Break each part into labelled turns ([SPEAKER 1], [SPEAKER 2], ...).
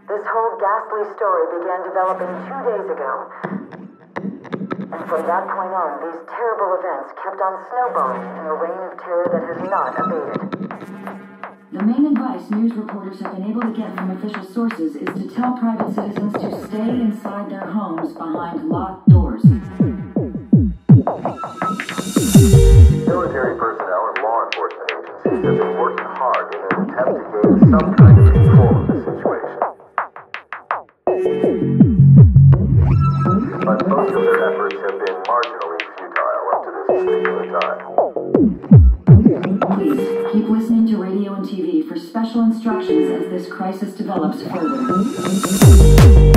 [SPEAKER 1] This whole ghastly story began developing 2 days ago. And from that point on, these terrible events kept on snowballing in a reign of terror that has not abated.
[SPEAKER 2] The main advice news reporters have been able to get from official sources is to tell private citizens to stay inside their homes behind locked doors.
[SPEAKER 3] Military personnel and law enforcement agencies have been working hard in an attempt to gain some kind of control of the situation. But most of their efforts have been marginally futile up to this particular time.
[SPEAKER 2] Please, keep listening to radio and TV for special instructions as this crisis develops further.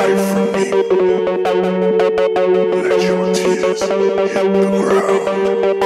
[SPEAKER 4] Let your tears hit the ground.